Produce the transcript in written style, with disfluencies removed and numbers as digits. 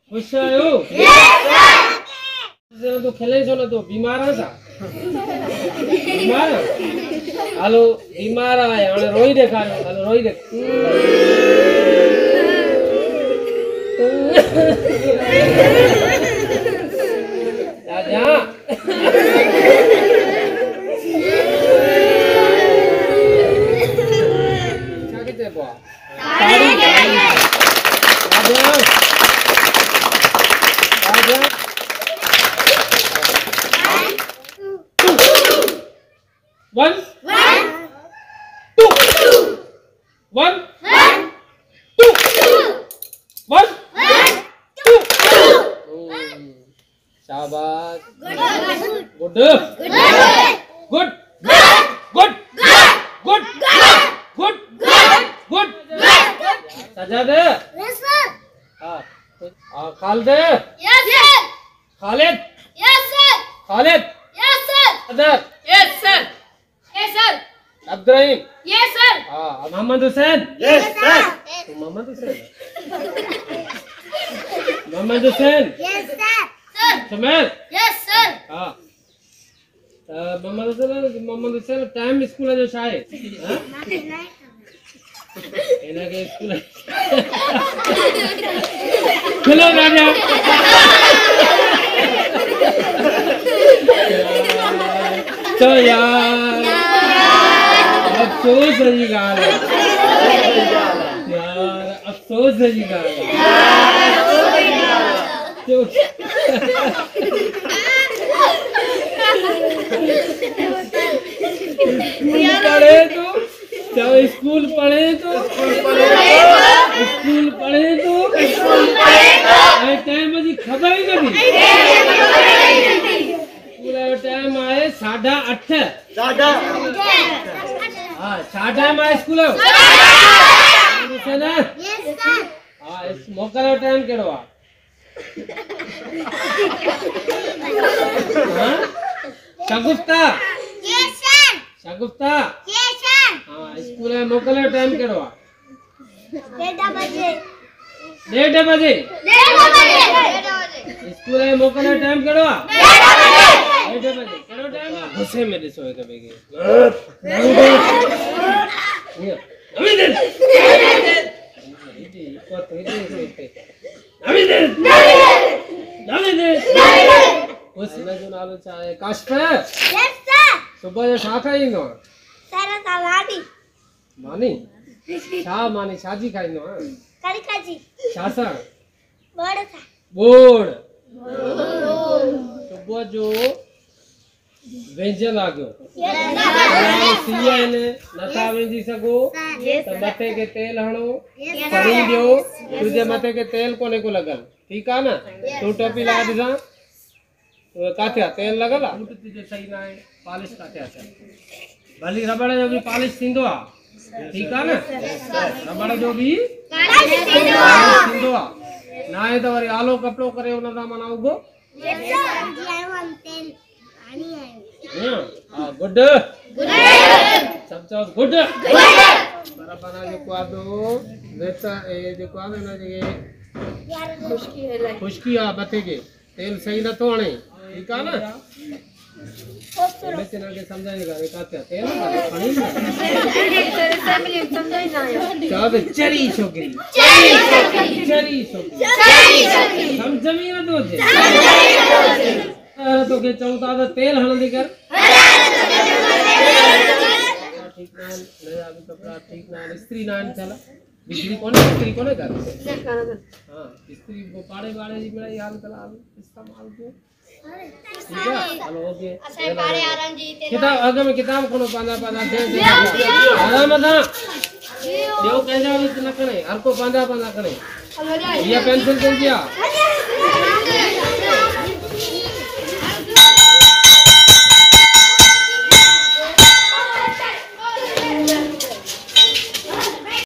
खुश आयो? यस तो खेले छो न तो बीमार आसा बीमार हालो बीमार आए हाणे रोई देखारियो हालो रोई देख राजा क्या कहते हैं बुआ ताड़ी राजा One, two, one, two, one, two. शाबाश. Good. Good. Good. सजा दे. Yes sir. हाँ. Khalid. Yes sir. Khalid. Yes sir. Khalid. Yes sir. Other. Yes sir. Yes sir. Abdurrahim. Yes sir. Muhammad Hussain. Yes sir. Muhammad Hussain. Muhammad Hussain. Yes sir. Sir. Samir. Yes sir. Muhammad Hussain time school है जो शायद. इन्हें के school है. चलो राजा. तो यार अफसोस है जी गाल यार अफसोस है जी गाल स्कूल पढ़े तो टाइम जी खबर ही नहीं टाइम आए 8:30 हाँ टाइम आए स्कूल हाँ इस मौका टाइम केड़ो शगुफ्ता शगुफ्ता हाँ स्कूल में मौका टाइम केड़ो 1:30 बजे स्कूल में मौका टाइम केड़ो 1:30 बजे केड़ो टाइम गुस्से में ॾिसो हिक ॿिए खे जो नालो छा आहे काशफ सुबुह जो छा खाईंदो मानी छा मानी छाजी खाईंदो छा सां बोड़ सुबुह जो वेंजल आगो सीएन नथा वेंजी सको त मथे के तेल हणो परी दियो तुझे मथे के तेल कोने को लगल ठीक है ना तू टोपी ला दिसा काथे तेल लगल तुझे सही ना है पॉलिश काथे भली रबड़ जो भी पॉलिश थींदो आ ठीक है ना रबड़ जो भी पॉलिश थींदो आ ना है तो वरी आलो कपड़ो करे उन दा मना उगो गुड सब चो गुड पर बना जो क्वादो वेता ए जो क्वादो ना जे खुशकी आ बते के तेल सही न तो हणे ठीक है ना बच्चे ना के समझाएगा रे काते तेल पानी फैमिली समझाई ना सब चरी छोकरी समझमी न तो जे तो के चौथा तो तेल हल्दी कर ठीक ना ले अभी कपड़ा ठीक ना स्त्री ना चला बिजली कोने कर हां स्त्री वो पाड़े वाले जी मेरा याद करा इस्तेमाल को ठीक है हेलो ओके असाई पाड़े आराम जी किताब अग में किताब कोनो पांदा दे आराम था देव कहजा भी न करे हर को पांदा करे ये पेंसिल दे दिया